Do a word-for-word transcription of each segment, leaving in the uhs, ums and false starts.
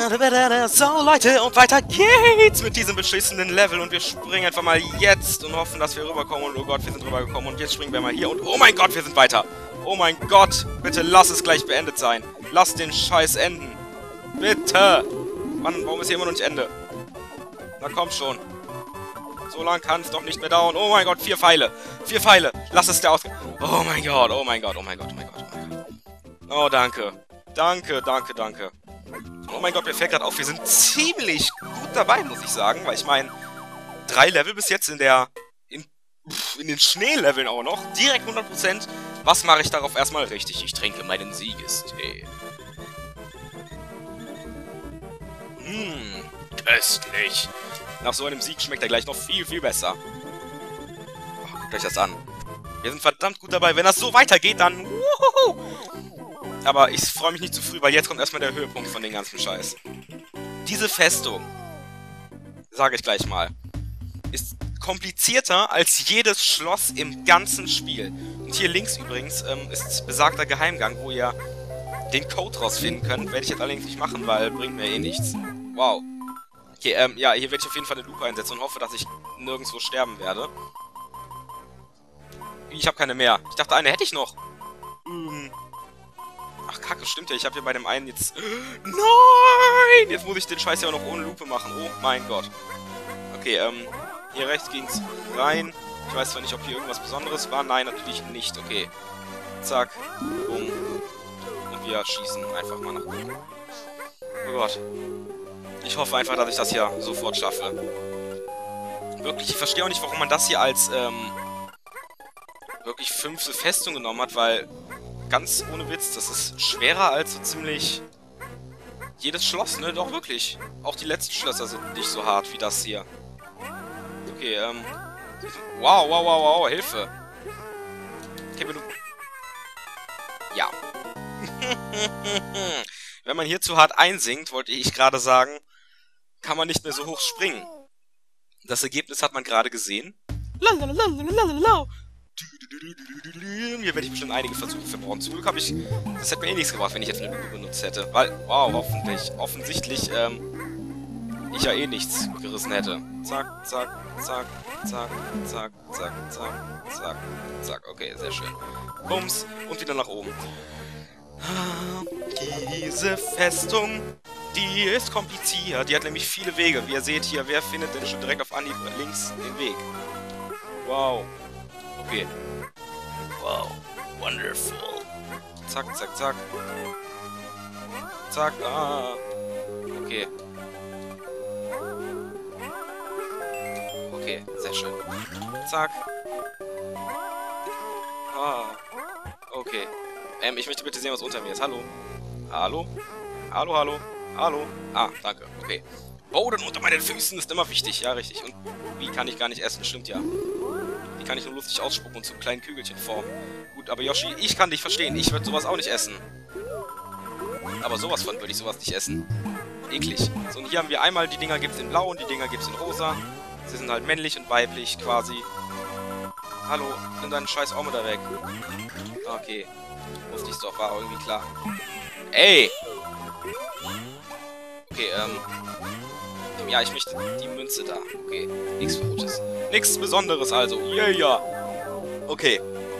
So, Leute, und weiter geht's mit diesem beschissenen Level. Und wir springen einfach mal jetzt und hoffen, dass wir rüberkommen. Und oh Gott, wir sind rübergekommen. Und jetzt springen wir mal hier. Und oh mein Gott, wir sind weiter. Oh mein Gott, bitte lass es gleich beendet sein. Lass den Scheiß enden. Bitte. Mann, warum ist hier immer noch nicht Ende? Na komm schon. So lang kann es doch nicht mehr dauern. Oh mein Gott, vier Pfeile. Vier Pfeile. Lass es der Ausgang. Oh mein Gott, oh mein Gott, oh mein Gott, oh mein Gott, oh mein Gott. Oh, danke. Danke, danke, danke. Oh mein Gott, mir fällt gerade auf, wir sind ziemlich gut dabei, muss ich sagen. Weil ich meine, drei Level bis jetzt in der... In, in den Schneeleveln auch noch. Direkt hundert Prozent. Was mache ich darauf erstmal richtig? Ich trinke meinen Siegestee. Mmh, köstlich. Nach so einem Sieg schmeckt er gleich noch viel, viel besser. Oh, guckt euch das an. Wir sind verdammt gut dabei. Wenn das so weitergeht, dann... Wuhu! Aber ich freue mich nicht zu früh, weil jetzt kommt erstmal der Höhepunkt von den ganzen Scheiß. Diese Festung, sage ich gleich mal, ist komplizierter als jedes Schloss im ganzen Spiel. Und hier links übrigens ähm, ist besagter Geheimgang, wo ihr den Code rausfinden könnt. Werde ich jetzt allerdings nicht machen, weil bringt mir eh nichts. Wow. Okay, ähm, ja, hier werde ich auf jeden Fall eine Lupe einsetzen und hoffe, dass ich nirgendwo sterben werde. Ich habe keine mehr. Ich dachte, eine hätte ich noch. Hm. Ach, Kacke, stimmt ja. Ich habe hier bei dem einen jetzt... Nein! Jetzt muss ich den Scheiß ja auch noch ohne Lupe machen. Oh mein Gott. Okay, ähm... hier rechts ging's rein. Ich weiß zwar nicht, ob hier irgendwas Besonderes war. Nein, natürlich nicht. Okay. Zack. Bumm. Und wir schießen einfach mal nach oben. Oh Gott. Ich hoffe einfach, dass ich das hier sofort schaffe. Wirklich, ich verstehe auch nicht, warum man das hier als, ähm... wirklich fünfte Festung genommen hat, weil... Ganz ohne Witz, das ist schwerer als so ziemlich jedes Schloss, ne? Doch, wirklich. Auch die letzten Schlösser sind nicht so hart wie das hier. Okay, ähm... Wow, wow, wow, wow, Hilfe. Okay, wenn du... Ja. Wenn man hier zu hart einsinkt, wollte ich gerade sagen, kann man nicht mehr so hoch springen. Das Ergebnis hat man gerade gesehen. Lalalalalalala. Hier werde ich bestimmt einige Versuche verbrauchen. Zum Glück habe ich... Das hätte mir eh nichts gebracht, wenn ich jetzt eine Lupe benutzt hätte. Weil, wow, hoffentlich, offensichtlich, ähm... ich ja eh nichts gerissen hätte. Zack, zack, zack, zack, zack, zack, zack, zack, zack. Okay, sehr schön. Bums, und wieder nach oben. Diese Festung, die ist kompliziert. Die hat nämlich viele Wege. Wie ihr seht hier, wer findet denn schon direkt auf Anhieb links den Weg? Wow. Okay. Wow. Wonderful. Zack, zack, zack. Zack, ah. Okay. Okay, sehr schön. Zack. Ah. Okay. Ähm, ich möchte bitte sehen, was unter mir ist. Hallo? Hallo? Hallo, hallo? Hallo? Ah, danke. Okay. Boden unter meinen Füßen ist immer wichtig. Ja, richtig. Und wie kann ich gar nicht essen? Stimmt ja. Die kann ich nur lustig ausspucken und zu kleinen Kügelchen formen. Gut, aber Yoshi, ich kann dich verstehen. Ich würde sowas auch nicht essen. Aber sowas von würde ich sowas nicht essen. Eklig. So, und hier haben wir einmal, die Dinger gibt es in blau und die Dinger gibt es in rosa. Sie sind halt männlich und weiblich quasi. Hallo, nimm deinen scheiß Auge da weg. Okay. Wusste ich's doch, war irgendwie klar. Ey! Okay, ähm... ja, ich möchte die Münze da. Okay, nichts Verrücktes. Nichts Besonderes also. Yeah, ja. Okay.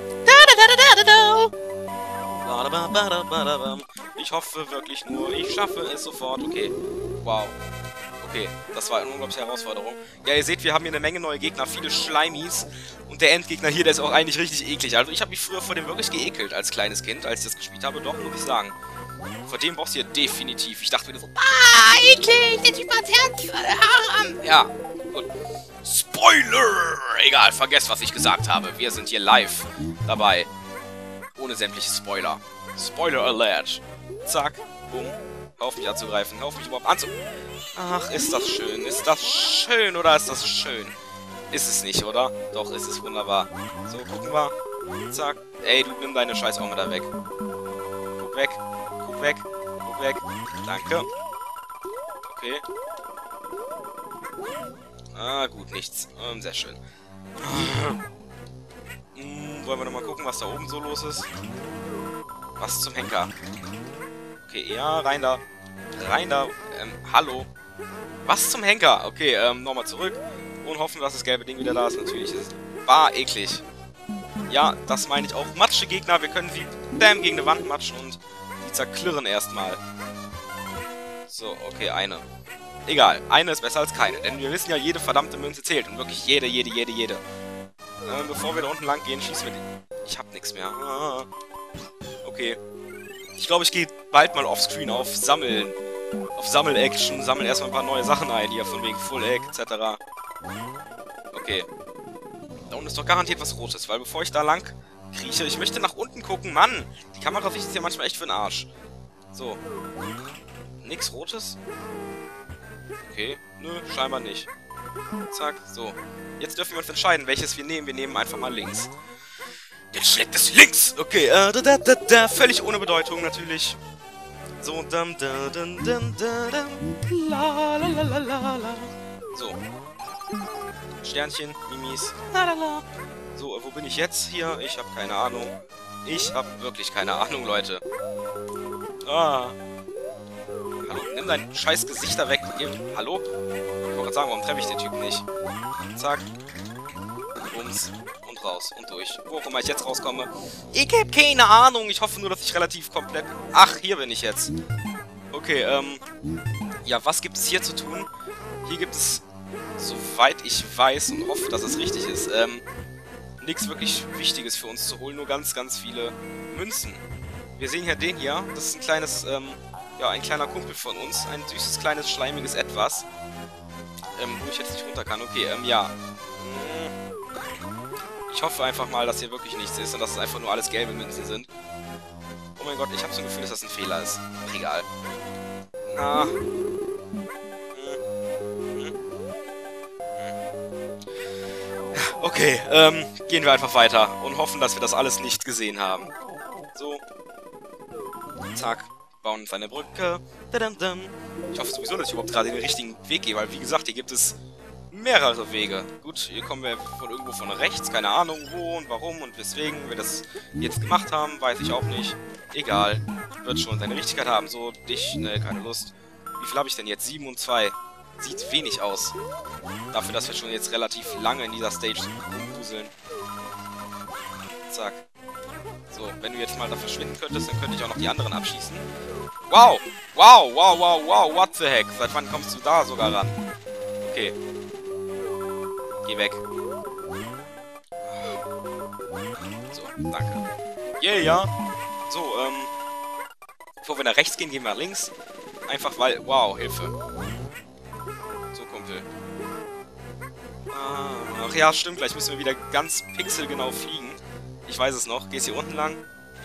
Ich hoffe wirklich nur, ich schaffe es sofort. Okay. Wow. Okay, das war eine unglaubliche Herausforderung. Ja, ihr seht, wir haben hier eine Menge neue Gegner, viele Schleimis. Und der Endgegner hier, der ist auch eigentlich richtig eklig. Also ich habe mich früher vor dem wirklich geekelt als kleines Kind, als ich das gespielt habe. Doch, muss ich sagen. Vor dem brauchst du hier definitiv. Ich dachte mir so, ah, eklig, der Typ hat's Herz. Ja, gut. Spoiler! Egal, vergesst, was ich gesagt habe. Wir sind hier live dabei. Ohne sämtliche Spoiler. Spoiler Alert. Zack, bumm. Hör auf mich anzugreifen. Hör auf mich überhaupt anzu... Ach, ist das schön. Ist das schön oder ist das schön? Ist es nicht, oder? Doch, ist es wunderbar. So, gucken wir. Zack. Ey, du nimm deine scheiß Orme da weg. Guck weg. Guck weg. Guck weg. Danke. Okay. Ah, gut, nichts. Ähm, sehr schön. Hm, wollen wir nochmal gucken, was da oben so los ist? Was zum Henker? Okay, ja, rein da. Rein da. Ähm, hallo? Was zum Henker? Okay, ähm, nochmal zurück. Und hoffen, dass das gelbe Ding wieder da ist. Natürlich ist es bar eklig. Ja, das meine ich auch. Matschegegner, wir können sie damn gegen eine Wand matschen und die zerklirren erstmal. So, okay, eine. Egal, eine ist besser als keine. Denn wir wissen ja, jede verdammte Münze zählt. Und wirklich jede, jede, jede, jede. Äh, bevor wir da unten lang gehen, schießen wir die... Ich hab nichts mehr. Ah. Okay. Ich glaube, ich gehe bald mal offscreen auf Sammeln. Auf Sammel-Action. Sammel erstmal ein paar neue Sachen ein. Hier von wegen Full Egg et cetera. Okay. Da unten ist doch garantiert was Rotes. Weil bevor ich da lang krieche... Ich möchte nach unten gucken. Mann! Die Kamerasicht ist ja manchmal echt für den Arsch. So. Nix Rotes? Okay. Nö, scheinbar nicht. Zack. So. Jetzt dürfen wir uns entscheiden, welches wir nehmen. Wir nehmen einfach mal links. Jetzt schlägt es links! Okay, äh, da, da, da, da, völlig ohne Bedeutung natürlich. So, dum, dum, dum, dum, dum, la, la, la, la, la, la. So. Sternchen, Mimis, la, la, la. So, wo bin ich jetzt hier? Ich habe keine Ahnung. Ich habe wirklich keine Ahnung, Leute. Ah. Hallo, nimm dein scheiß Gesicht da weg. Hallo? Ich wollte gerade sagen, warum treffe ich den Typen nicht? Zack. Bums. Und raus. Und durch. Wo auch immer ich jetzt rauskomme. Ich habe keine Ahnung. Ich hoffe nur, dass ich relativ komplett... Ach, hier bin ich jetzt. Okay, ähm... ja, was gibt es hier zu tun? Hier gibt es, soweit ich weiß und hoffe, dass es richtig ist, ähm... nichts wirklich Wichtiges für uns zu holen. Nur ganz, ganz viele Münzen. Wir sehen hier den hier. Das ist ein kleines, ähm... ja, ein kleiner Kumpel von uns. Ein süßes, kleines, schleimiges Etwas. Ähm, wo ich jetzt nicht runter kann. Okay, ähm, ja. Ich hoffe einfach mal, dass hier wirklich nichts ist und dass es einfach nur alles gelbe Münzen sind. Oh mein Gott, ich habe so ein Gefühl, dass das ein Fehler ist. Egal. Na. Okay, ähm, gehen wir einfach weiter und hoffen, dass wir das alles nicht gesehen haben. So. Zack. Bauen uns eine Brücke. Ich hoffe sowieso, dass ich überhaupt gerade den richtigen Weg gehe, weil wie gesagt, hier gibt es mehrere Wege. Gut, hier kommen wir von irgendwo von rechts, keine Ahnung wo und warum und weswegen wir das jetzt gemacht haben, weiß ich auch nicht. Egal, wird schon seine Richtigkeit haben. So, dich, ne, keine Lust. Wie viel habe ich denn jetzt? sieben und zwei. Sieht wenig aus. Dafür, dass wir schon jetzt relativ lange in dieser Stage rumduseln. Zack. So, wenn du jetzt mal da verschwinden könntest, dann könnte ich auch noch die anderen abschießen. Wow! Wow, wow, wow, wow, what the heck? Seit wann kommst du da sogar ran? Okay. Geh weg. So, danke. Yeah, ja. So, ähm... bevor wir nach rechts gehen, gehen wir nach links. Einfach weil... Wow, Hilfe. So, Kumpel. Ach ja, stimmt. Gleich müssen wir wieder ganz pixelgenau fliegen. Ich weiß es noch. Gehst hier unten lang.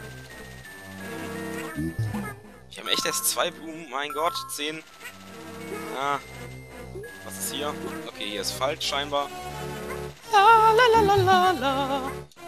Ich habe echt erst zwei Blumen. Mein Gott, zehn. Ah. Was ist hier? Okay, hier ist falsch scheinbar. La la la la la la.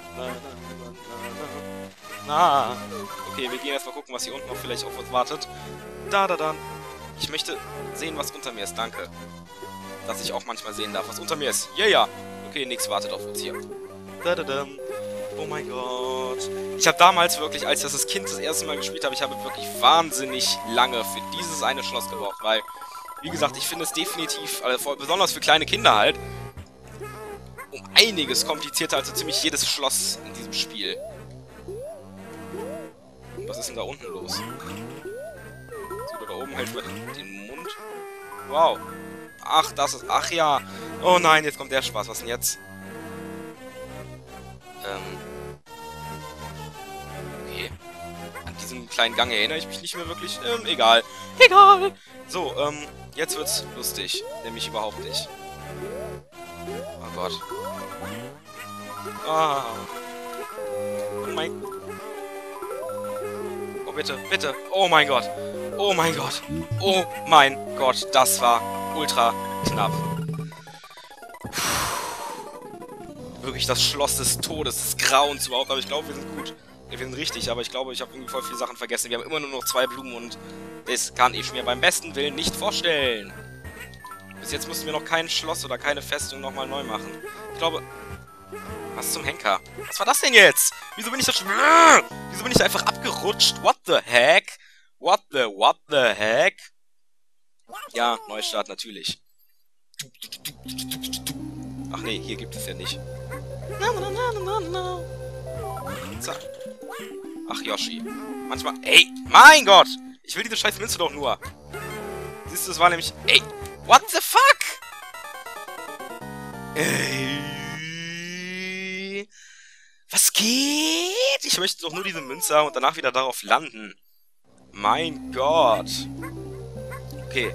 Ah. Okay, wir gehen erstmal gucken, was hier unten noch vielleicht auf uns wartet. Da, da, da. Ich möchte sehen, was unter mir ist. Danke. Dass ich auch manchmal sehen darf, was unter mir ist. Ja, yeah, ja. Okay, nichts wartet auf uns hier. Da, da, da. Oh mein Gott. Ich habe damals wirklich, als ich das Kind das erste Mal gespielt habe, ich habe wirklich wahnsinnig lange für dieses eine Schloss gebraucht, weil, wie gesagt, ich finde es definitiv, also besonders für kleine Kinder halt, um einiges komplizierter als so ziemlich jedes Schloss in diesem Spiel. Was ist denn da unten los? So, da oben hält man den Mund. Wow. Ach, das ist... Ach ja. Oh nein, jetzt kommt der Spaß. Was denn jetzt? Ähm... Okay. An diesen kleinen Gang erinnere ich mich nicht mehr wirklich. Ähm, egal. Egal! So, ähm, jetzt wird's lustig. Nämlich überhaupt nicht. Oh Gott. Ah. Oh mein... Oh, bitte, bitte. Oh mein Gott. Oh mein Gott. Oh mein Gott. Das war ultra knapp. Wirklich das Schloss des Todes, des Grauens überhaupt. Aber ich glaube, wir sind gut. Wir sind richtig, aber ich glaube, ich habe irgendwie voll viele Sachen vergessen. Wir haben immer nur noch zwei Blumen und das kann ich mir beim besten Willen nicht vorstellen. Bis jetzt mussten wir noch kein Schloss oder keine Festung nochmal neu machen. Ich glaube... Was zum Henker? Was war das denn jetzt? Wieso bin ich da schon... Wieso bin ich da einfach abgerutscht? What the heck? What the... What the heck? Ja, Neustart, natürlich. Ach nee, hier gibt es ja nicht. Zack. Ach, Yoshi. Manchmal... Ey, mein Gott! Ich will diese scheiß Münze doch nur. Siehst du, das war nämlich... Ey, what the fuck? Ey... Was geht? Ich möchte doch nur diese Münze haben und danach wieder darauf landen. Mein Gott. Okay.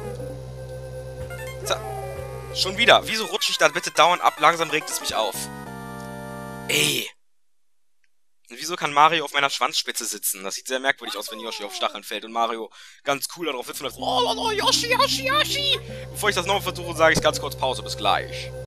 Zack. Schon wieder. Wieso rutsche ich da bitte dauernd ab? Langsam regt es mich auf. Ey. Und wieso kann Mario auf meiner Schwanzspitze sitzen? Das sieht sehr merkwürdig aus, wenn Yoshi auf Stacheln fällt und Mario ganz cool darauf sitzt und sagt, oh, oh, oh, Yoshi, Yoshi, Yoshi. Bevor ich das nochmal versuche, sage ich ganz kurz Pause. Bis gleich.